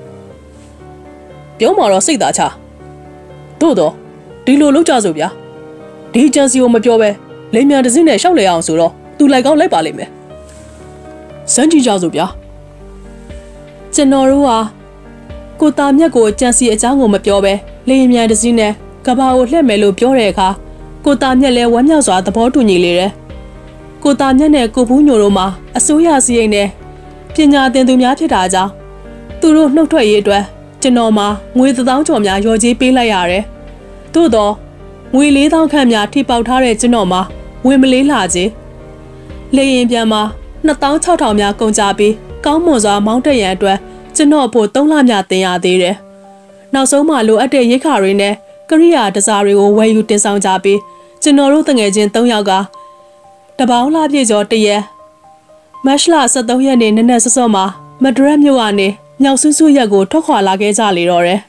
ပြောမှာတော့စိတ်သာချတို့တော့ဒီလိုလုပ်ကြစို့ဗျာဒီအကြံစီကိုမပြောပဲလိမ်မြန်တစ်စင်းနဲ့ရှောက်လေအောင်ဆိုတော့သူလိုက်ကောင်းလိုက်ပါလိမ့်မယ်စမ်းကြည့်ကြစို့ဗျာကျွန်တော်တို့ဟာကိုတာမြတ်ကိုအကြံစီအကြောင်းကိုမပြောပဲလိမ်မြန်တစ်စင်းနဲ့ကဘာကိုလှည့်မယ်လို့ပြောတဲ့အခါကိုတာမြက်လဲဝမ်းမြောက်စွာသဘောတူညီလေတယ်။ကိုတာမြက်နဲ့ကိုဖူးညိုတို့မှာအစိုးရစည်းရိမ်နဲ့ပညာသင်သူများဖြစ်တာကြောင့်သူတို့နှုတ်ထွက်ရေးအတွက်ကျွန်တော်မှာငွေ1000ကျော်များရော်ကြီးပေးလိုက်ရတယ်။သို့တော့ငွေ4000ခန့်များထိပေါက်ထားတဲ့ကျွန်တော်မှာဝင်မလေးလာခြင်းလေရင်ပြန်မှာ26,000များကုန်ကြပြီးကောင်းမွန်စွာမောင်းတက်ရန်အတွက်ကျွန်တော်ဖို့3လများတင်ရသေးတယ်။နောက်ဆုံးမှလိုအပ်တဲ့ရိက္ခာတွေနဲ့ကရိယာတစားတွေကိုဝယ်ယူတင်ဆောင်ကြပြီးကျွန်တော်တို့တငယ်ချင်း3ယောက်ကတပေါင်းလာပြည့်ကျော်တရက်မတ်လ23ရက်နေ့နနက်စောစောမှာမဒရက်မြို့ကနေမြောက်ဆူဆူရက်ကိုထွက်ခွာလာခဲ့ကြလေတော့တယ်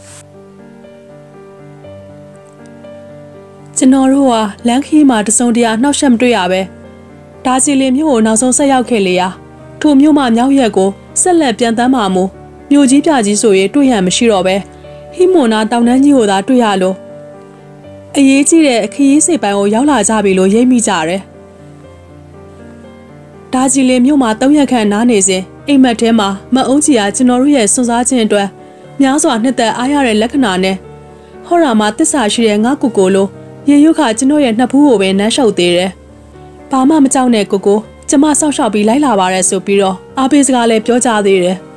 ကျွန်တော်တို့ကလမ်းခီးမှာတစုံတရာနှောက်ယှက်မတွေ့ရပဲဒါစီလင်မြို့ကိုနောက်ဆုံးဆက်ရောက်ခဲ့လေရာထိုမြို့မှမြောက်ရက်ကိုဆက်လက်ပြန်တမ်းမှာမို့မြို့ကြီးပြကြီးဆိုရင်တွေ့ရမရှိတော့ပဲဟီမိုနာတောင်တန်းကြီးကိုသာတွေ့ရလို့အရေးကြီးတဲ့ခရီးစိတ်ပိုင်းကိုရောက်လာကြပြီလို့ရိပ်မိကြတယ်။ဒါကြီးလေးမြို့မှာ3ရက်ခန့်နားနေစဉ်အိမ်မက်ထဲမှာမအုံးကြီးကကျွန်တော်တို့ရဲ့စွန့်စားခြင်းအတွက်များစွာနှစ်သက်အားရတဲ့လက္ခဏာနဲ့ဟောရာမှာတစ္ဆာရှိတဲ့ငါကိုလိုရေရွခကျွန်တော်ရဲ့နှစ်ဖူးကိုပဲနမ်းလျှောက်သေးတယ်။ဘာမှမကြောက်နဲ့ကိုကျမဆောက်ရှောက်ပြီးလိုက်လာပါရဲဆိုပြီးတော့အားပေးစကားလည်းပြောကြသေးတယ်။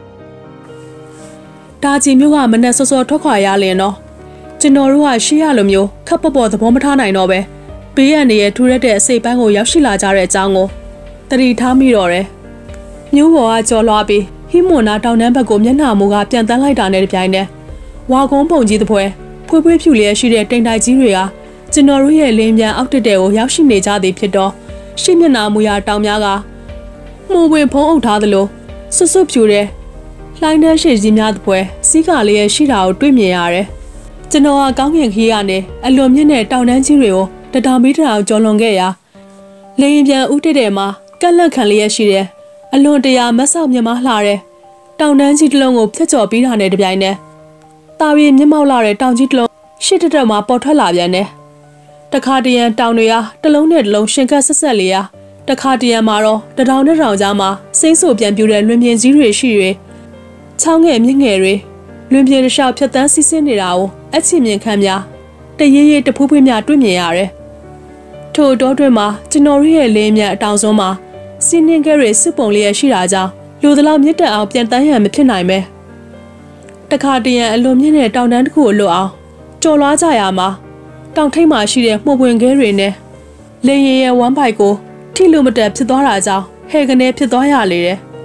ဒါကြီးမျိုးကမနဲ့စောစောထွက်ခွာရလင်တော့ကျွန်တော်တို့ကရှေ့ရလိုမျိုးခပ်ပေါ်သဘောမထားနိုင်တော့ပဲဘေးရန်ရဲ့ထူရက်တဲ့အစိပ်ပန်းကိုရောက်ရှိလာကြတဲ့အကြောင်းကိုတတိထားမိတော့တယ်။မျိုးပေါ်ကကြော်လွှားပြီးဟိမွန်နာတောင်တန်းဘက်ကိုမျက်နှာမူကပြန်တန်းလိုက်တာနဲ့တပြိုင်တည်းဝါကုန်းပုံကြီးတစ်ဖွဲဖွေးဖွေးဖြူလျက်ရှိတဲ့တိမ်တိုက်ကြီးတွေကကျွန်တော်တို့ရဲ့လင်းပြန်အောက်တက်တဲ့ကိုရောက်ရှိနေကြသည်ဖြစ်တော့ရှေ့မျက်နှာမူရတောင်များကမှုပွင့်ဖုံးအုပ်ထားသလိုဆွတ်ဆွတ်ဖြူတဲ့လှိုင်းတဲ့ရှေ့ကြီးများတစ်ဖွဲစီးကာလေးရဲ့ရှိတာကိုတွေ့မြင်ရတယ်။ကျွန်တော်ကကောင်းကင်ခီးကနေအလွန်မြင့်တဲ့တောင်တန်းကြီးတွေကိုတတောင်မီတာကျော်လွန်ခဲ့ရာလေရင်ပြန်ဦးတက်တဲ့မှာကက်လက်ခံလျက်ရှိတဲ့အလွန်တရာမဆောက်မြမလှတဲ့တောင်တန်းကြီးတစ်လုံးကိုဖျက်ကျော်ပြီးတာနဲ့တပြိုင်နက်တာရီမြင့်မောက်လာတဲ့တောင်ကြီးတစ်လုံးရှစ်တက်မှာပေါ်ထွက်လာပြန်တယ်။တခါတရံတောင်တွေဟာတစ်လုံးနဲ့တစ်လုံးရှင်ကပ်ဆက်ဆက်လေးရာတခါတရံမှာတော့တထောင်နဲ့တောင်ကြားမှာစိမ့်ဆူပြန်ပြူတဲ့လွင်ပြင်ကြီးတွေရှိတွေချောင်းငယ်မြင့်ငယ်တွေလွင်ပြင်တစ်လျှောက်ဖြတ်တန်းစီးဆင်းနေတာကိုအချစ်မြင်ခံများတရေရေတဖူးဖွေးများတွေ့မြင်ရတယ်။ထို့တောတွင်မှာကျွန်တော်ရဲ့လင်းမြတ်အတောင်စွန်းမှာစီးနှင်းကဲတွေစစ်ပုံလေးရရှိတာကြောင့်လူသလောက်မြင့်တက်အောင်ပြန်တန်းရံမဖြစ်နိုင်ပဲ။တခါတရံအလွန်မြင့်တဲ့တောင်တန်းတစ်ခုကိုလွတ်အောင်ကြော်လွှားကြရမှာတောင်ထိပ်မှာရှိတဲ့မှုပွင့်ကဲတွေနဲ့လေရင်ရဲ့ဝမ်းပိုက်ကိုထိလို့မတက်ဖြစ်သွားတာကြောင့်ဟဲကနေဖြစ်သွားရလေတယ်။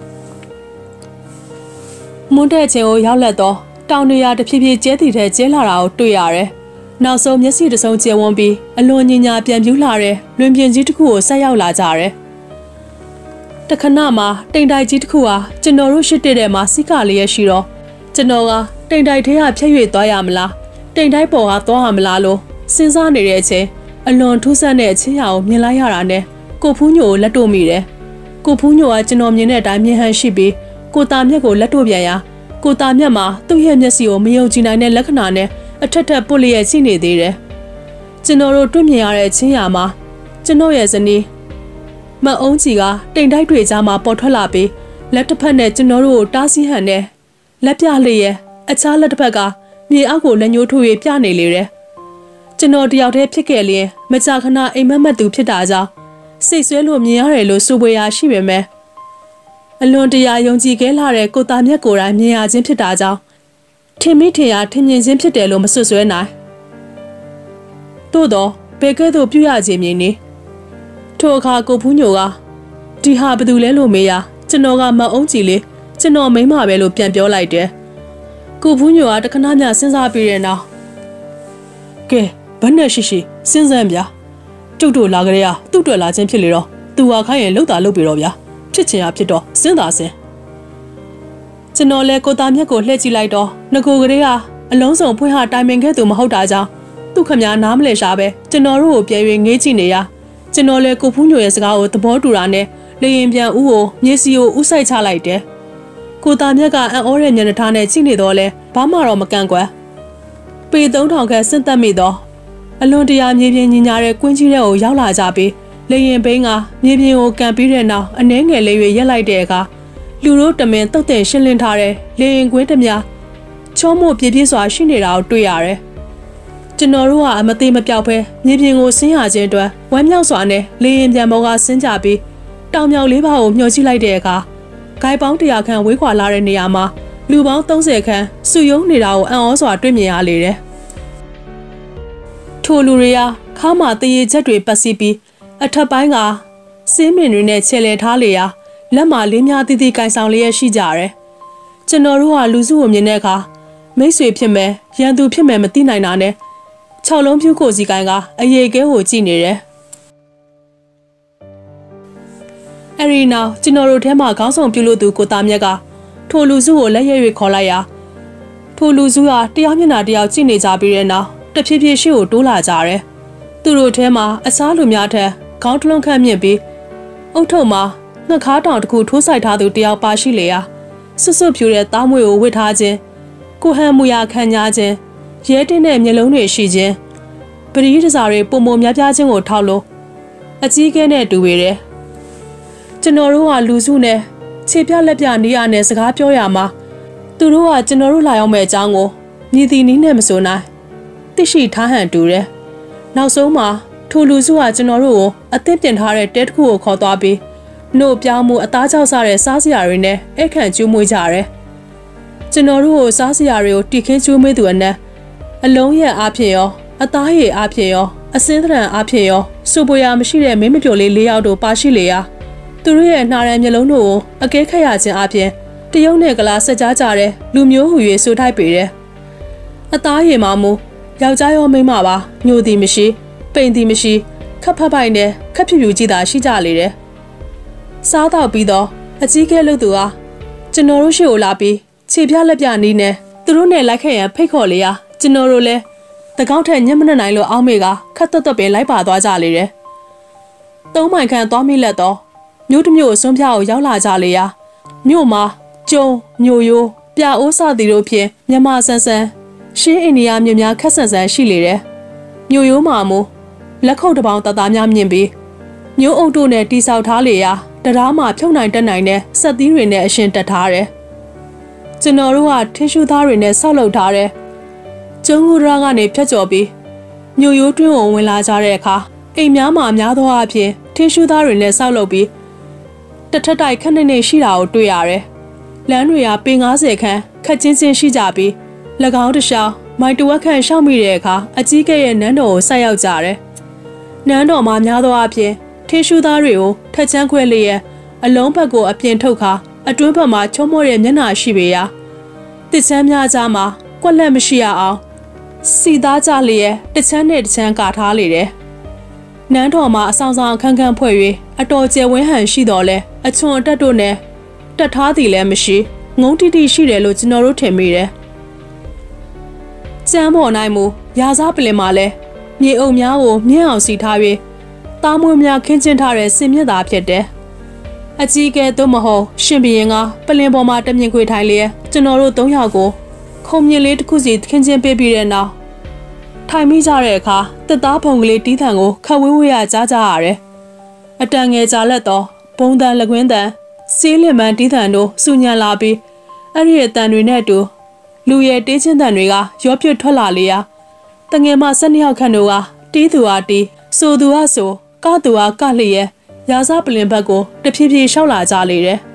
မွန်းတဲ့ချင်းကိုရောက်လက်တော့တောင်တွေရတဖြည်းဖြည်းကျဲတည်တဲ့ကျဲလာတာကိုတွေ့ရတယ်။နောက်ဆုံးမျက်စိတစ်စုံကျဲဝန်းပြီးအလွန်ညင်ညာပြန်ပြူးလာတဲ့လွင်ပြင်ကြီးတစ်ခုကိုဆက်ရောက်လာကြတယ်။တခဏမှာတိမ်တိုက်ကြီးတစ်ခုဟာကျွန်တော်တို့ရှစ်တဲ့မှာစီးကာလေးရရှိတော့ကျွန်တော်ကတိမ်တိုက်ထဲကဖြတ်၍သွားရမလားတိမ်တိုက်ပေါ်ကသွားရမလားလို့စဉ်းစားနေတဲ့အချိန်အလွန်ထူးဆန်းတဲ့အချင်းရာကိုမြင်လိုက်ရတာနဲ့ကိုဖူးညိုကိုလက်တို့မိတယ်။ကိုဖူးညိုကကျွန်တော်မြင်တဲ့အတိုင်းမြင်ဟန်ရှိပြီးကိုတာမြက်ကိုလက်တို့ပြန်ရာကိုတာမြက်မှာသူ့ရဲ့မျက်စိကိုမယုံကြည်နိုင်တဲ့လက္ခဏာနဲ့အထက်ထက်ပုတ်လျက်ရှိနေသေးတယ်။ကျွန်တော်တို့တွေ့မြင်ရတဲ့အချင်းရာမှာကျွန်တော်ရဲ့ဇနီးမအုံးကြီးကတိမ်တိုက်တွေကြားမှာပေါ်ထွက်လာပြီးလက်တစ်ဖက်နဲ့ကျွန်တော်တို့ကိုတားဆီးဟန်နဲ့လက်ပြလျက်အခြားလက်တစ်ဖက်ကမြေအောက်ကိုလက်ညှိုးထိုး၍ပြနေလေတယ်။ကျွန်တော်တယောက်တည်းဖြစ်ခဲ့လျင်မကြာခဏအိမ်မက်မက်သူဖြစ်တာကြောင့်စိတ်ဆွဲလို့မြင်ရတယ်လို့ဆိုပွေရာရှိပေမဲ့အလွန်တရာယုံကြည်ခဲ့လာတဲ့ကိုတာမြက်ကိုယ်တိုင်မြင်ရခြင်းဖြစ်တာကြောင့်ထင်မိထင်ရထင်မြင်ခြင်းဖြစ်တယ်လို့မဆွဆွဲနိုင်။သို့တော့ဘယ်ကဲ့သို့ပြုရခြင်းမြင်နေထိုအခါကိုဖူးညိုကဒီဟာဘယ်သူလဲလို့မေးရကျွန်တော်ကမအုံးကြည့်လေကျွန်တော်မိမပဲလို့ပြန်ပြောလိုက်တယ်။ကိုဖူးညိုကတခဏမျှစဉ်းစားပြီးတဲ့နောက်ကဲဘယ်နဲ့ရှိစဉ်းစားဗျာကျုပ်တို့လာကြရသူ့အတွက်လာခြင်းဖြစ်လေတော့သူဟာခိုင်းရင်လှုပ်တာလှုပ်ပြီတော့ဗျာဖြစ်ချင်ရဖြစ်တော့စဉ်းသာစဉ်ကျွန်တော်လဲကိုတာမြက်ကိုလှည့်ကြည့်လိုက်တော့ငကိုကလေးကအလုံးစုံဖွင့်ဟာတိုင်ပင်ခဲ့သူမဟုတ်တာကြောင့်သူ့ခမညာနားမလဲရှာပဲကျွန်တော်တို့ကိုပြဲ၍ငေးကြည့်နေရကျွန်တော်လဲကိုဖူးညိုရဲ့စကားကိုသဘောတူတာနဲ့လေရင်ပြန်ဦးကိုမြေစီကိုဥဆိုင်ချလိုက်တယ်ကိုတာမြက်ကအံ့ဩတဲ့မျက်နှာထားနဲ့ကြည့်နေတော့လဲဘာမှတော့မကန့်ကွက်ပေ3000ခန့်ဆင့်သက်မိတော့အလွန်တရာမြေပြင်ညီညာတဲ့ကွင်းကြီးတဲ့ကိုရောက်လာကြပြီးလေရင်ဘိန်းကမြေပြင်ကိုကန်ပြီးတဲ့နောက်အနှဲငယ်လေးရွရက်လိုက်တဲ့အခါလူတို့တမင်တုတ်တင်ရှင်းလင်းထားတဲ့လေရင်ကွင်းတများချောမို့ပြည့်ပြည့်စွာရှိနေတာကိုတွေ့ရတယ်။ကျွန်တော်တို့ကအမသေးမပြောက်ပဲမြေပြင်ကိုဆင်းရခြင်းအတွက်ဝမ်းမြောက်စွာနဲ့လေရင်ပြန်ပေါ်ကဆင်းကြပြီးတောင်မြောက်လေးပါးကိုမျှော်ကြည့်လိုက်တဲ့အခါဂိုင်ပေါင်း100ခန့်ဝေးခွာလာတဲ့နေရာမှာလူပေါင်း30ခန့်စုယုံနေတာကိုအံ့ဩစွာတွေ့မြင်ရလေတယ်။ထိုလူတွေကခါမှတရေချက်တွေပတ်စီပြီးအထက်ပိုင်းကစင်းမင်တွေနဲ့ခြေလည်ထားလေရာလက်မှာလေးများတီးတီးကင်ဆောင်လျက်ရှိကြတယ်။ကျွန်တော်တို့ကလူစုကိုမြင်တဲ့အခါမိတ်ဆွေဖြစ်မယ်ရန်သူဖြစ်မယ်မသိနိုင်တာနဲ့6လုံးဖြူကိုစီကိုင်းကအရေကဲကိုကြည့်နေတယ်။အဲဒီနောက်ကျွန်တော်တို့ထဲမှာခေါင်းဆောင်ပြုလို့သူကိုတာမြက်ကထိုလူစုကိုလက်ရွေခေါ်လိုက်ရာထိုလူစုကတယောက်မျက်နှာတယောက်ကြည့်နေကြပြီးတဲ့နောက်တဖြည်းဖြည်းရှေ့ကိုတိုးလာကြတယ်။သူတို့ထဲမှာအခြားလူများထက်ခေါင်းတစ်လုံးခန့်မြင့်ပြီးအုတ်ထုပ်မှာငှက်ခါတောင်တစ်ခုထိုးဆိုင်ထားသူတယောက်ပါရှိလေရာဆွတ်ဆွတ်ဖြူတဲ့သားမွေကိုဝစ်ထားခြင်းကိုဟန်မူရခံညာခြင်းရဲတင်းတဲ့မျက်လုံးတွေရှိခြင်းပရိဒစာတွေပုံမများပြားခြင်းကိုထောက်လို့အကြီးကဲနဲ့တူပေတယ်ကျွန်တော်တို့ကလူစုနဲ့ခြေပြလက်ပြနေရနဲ့စကားပြောရမှာသူတို့ကကျွန်တော်တို့လာရောက်မဲ့အကြောင်းကိုမြည်သည်နီးနဲ့မဆိုနိုင်သိရှိထားဟန်တူတယ်နောက်ဆုံးမှာထိုလူစုကကျွန်တော်တို့ကိုအသင့်ပြင်ထားတဲ့တဲတစ်ခုကိုခေါ်သွားပြီးနှုတ်ပြောင်းမှုအသားချောက်စားတဲ့စားစရာတွေနဲ့အခန့်ကျူးမွေးကြတယ်ကျွန်တော်တို့ကိုစားစရာတွေကိုတီခင်းကျူးမွေးသူအနက်အလုံးရဲ့အားဖြင့်ရောအသားရည်အားဖြင့်ရောအစင်းသဏ္ဍာန်အားဖြင့်ရောစူပွေရမရှိတဲ့မင်းမပြိုလေး၄ယောက်တို့ပါရှိလေရာသူတို့ရဲ့နှာရံမျက်လုံးတို့ကိုအကဲခတ်ရခြင်းအပြင်တရုတ်နဲ့ကလာဆက်ကြားကြတဲ့လူမျိုးဟူ၍ဆိုထိုက်ပေတယ်အသားရည်မှာမူယောက်ျားရောမိန်းမပါညိုသည်မရှိပိန်သည်မရှိခပ်ဖက်ပိုက်နဲ့ခပ်ဖြူဖြူကြည့်တာရှိကြလေတယ်စားတော့ပြီးတော့အကြီးကဲလို့သူဟာကျွန်တော်တို့ရှိကိုလာပြီးခြေပြလက်ပြနီးနဲ့သူတို့နဲ့လိုက်ခဲ့ရန်ဖိတ်ခေါ်လေရာကျွန်တော်တို့လည်းတကောက်ထက်ညက်မနှက်နိုင်လို့အောင်းမေကခတ်တွတ်ပဲလိုက်ပါသွားကြလေတယ်၃မိုင်ခန့်သွားမိလက်တော့မြို့တစ်မြို့အစွန်းပြားကိုရောက်လာကြလေရာမြို့မှာကျုံမြို့ရိုးပြအိုးစသည်တို့ဖြင့်မြမဆန်းဆန်းရှင်းအိန္ဒိယမြို့များခက်ဆန်ဆန်ရှိလေတယ်မြို့ရိုးမှာမူလက်ခုပ်တစ်ပေါင်းတသားများမြင်ပြီးမြို့အုပ်တို့နဲ့တိဆောက်ထားလေရာတရားမှာဖြုတ်နိုင်တက်နိုင်တဲ့ဆက်သီးတွေနဲ့အရှင်တက်ထားတယ်ကျွန်တော်တို့ကထင်းရှူသားတွေနဲ့ဆောက်လုပ်ထားတယ်ကျုံကူရာကနေဖြတ်ကျော်ပြီးမြို့ရိုးတွင်းကိုဝင်လာကြတဲ့အခါအိမ်များမှာများသောအားဖြင့်ထင်းရှူသားတွေနဲ့ဆောက်လုပ်ပြီးတထက်တိုက်ခက်နေရှိတာကိုတွေ့ရတယ်လမ်းတွေကပေ90ခန့်ခက်ချင်းချင်းရှိကြပြီး၎င်းတစ်လျှောက်မိုင်တဝက်ခန့်ရှောက်မိတဲ့အခါအကြီးကဲရဲ့နန်းတော်ကိုဆက်ရောက်ကြတယ်နန်းတော်မှာများသောအားဖြင့်ထင်းရှူသားတွေကိုထက်ချမ်းခွဲလျက်အလုံးဘက်ကိုအပြင်ထုတ်ခါအတွင်းဘက်မှာချုံမော့တဲ့မျက်နှာရှိပေရာတစ်ချမ်းများကြားမှာကွက်လက်မရှိရအောင်စီသားကြလျက်တစ်ချမ်းနဲ့တစ်ချမ်းကာထားလေတယ်နန်းတော်မှာအဆောင်ဆောင်အခန်းခန်းဖွဲ့၍အတော်ကျယ်ဝန်းဟန်ရှိတော်လဲအချွန်အတက်တို့နဲ့တက်ထားသည်လည်းမရှိငုံတိတိရှိတယ်လို့ကျွန်တော်တို့ထင်မိတယ်ကျမ်းပေါ်၌မူရာစားပလင်မှာလဲမြေအုပ်များကိုမြင့်အောင်စီထား၍သားမွေးများခင်းကျင်းထားတဲ့စင်မြင့်သားဖြစ်တယ်အကြီးကဲသို့မဟုတ်ရှင်ဘရင်ကပလင်ပေါ်မှာတမြင်ခွေထိုင်လျက်ကျွန်တော်တို့၃ယောက်ကိုခုံမြင့်လေးတစ်ခုစီခင်းကျင်းပေးပြီးတဲ့နောက်ထိုင်မိကြတဲ့အခါတက်သားဖုံကလေးတီးထန်ကိုခတ်ဝေးဝေးရကြားကြရတယ်အတန်ငယ်ကြာလက်တော့ဘုံတန်လကွင်းတန်စီးလင်မန်တီးထန်တို့စူညံလာပြီးအဲ့ဒီအတန်တွေနဲ့အတူလူရဲ့တေးချင်းတန်တွေကရောပြွတ်ထွက်လာလေရာတငယ်မ12ယောက်ခန့်တို့ကတီးသူအားတီးဆိုသူအားဆိုကသူအားကလျက်ရာစားပလင်ဘက်ကိုတဖြည်းဖြည်းရှောက်လာကြလေတယ်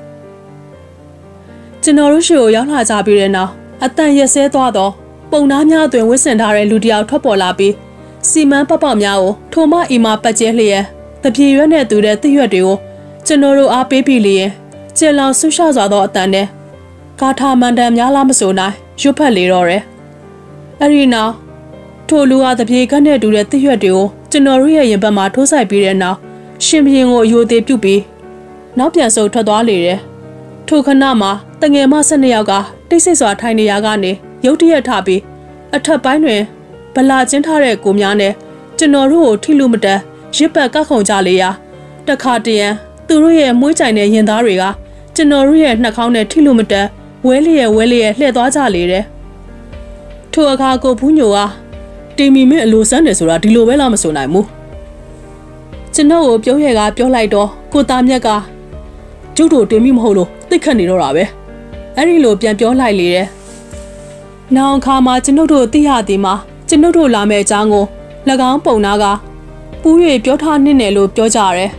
ကျွန်တော်တို့ရှိကိုရောက်လာကြပြီးတဲ့နောက်အတန်ရက်ဆဲသွားတော့ပုံနာများအတွင်ဝစ်စင်ထားတဲ့လူတယောက်ထွက်ပေါ်လာပြီးစီမံပေါက်ပေါက်များကိုထိုမအီမာပတ်ကျဲလျက်တပြေရွက်နဲ့တူတဲ့သရွက်တွေကိုကျွန်တော်တို့အားပေးပြီးလျင်ကျဲလောင်ဆူရှစွာသောအတန်နဲ့ဂါထာမန္တန်များလားမဆိုနိုင်ရွတ်ဖက်လေတော့တယ်အဲ့ဒီနောက်ထိုလူကတပြေကနဲ့တူတဲ့သရွက်တွေကိုကျွန်တော်တို့ရဲ့ရင်ဘတ်မှာထိုးဆိုင်ပြီးတဲ့နောက်ရှင်ဘရင်ကိုအယိုသေးပြုတ်ပြီးနောက်ပြန်ဆုပ်ထွက်သွားလေတယ်ထိုခဏမှာတငယ်မ12ယောက်ကတိတ်ဆိတ်စွာထိုင်နေရကနေရုတ်တရက်ထပြီးအထက်ပိုင်းတွင်ဗလာကျင်းထားတဲ့ကိုများနဲ့ကျွန်တော်တို့ကိုထိလူမတက်ရစ်ပတ်ကခုန်ကြလေရာတခါတရံသူတို့ရဲ့မွှေးကြိုင်တဲ့ရင်သားတွေကကျွန်တော်တို့ရဲ့နှာခေါင်းနဲ့ထိလူမတက်ဝဲလျက်လှည့်သွားကြလေတယ်ထိုအခါကိုဘူးညိုကတီမီမင်းအလိုစမ်းတယ်ဆိုတာဒီလိုပဲလားမဆိုနိုင်ဘူးကျွန်တော်ကိုပြုံးရကပြောလိုက်တော့ကိုသားမြတ်ကကျုပ်တို့တင်မိမဟုတ်လို့သိခတ်နေတော့တာပဲအဲ့ဒီလိုပြန်ပြောလိုက်လေတယ်နောင်ခါမှာကျွန်ုပ်တို့သိရသည်မှာကျွန်ုပ်တို့လာမဲ့အကြောင်းကို၎င်းပုံနာကပူး၍ပြောထားနှင့်တယ်လို့ပြောကြတယ်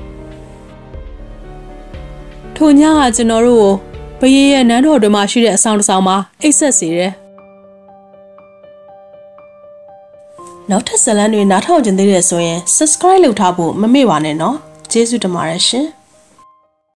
ထိုညကကျွန်တော်တို့ကိုဘယေရဲ့နန်းတော်တွင်မှရှိတဲ့အဆောင်တစ်ဆောင်မှာအိတ်ဆက်စေတယ်နောက်ထပ်ဇာတ်လမ်းတွေနားထောင်ကြသေးတယ်ဆိုရင် subscribe လုပ်ထားဖို့မမေ့ပါနဲ့နော်ကျေးဇူးတင်ပါတယ်ရှင်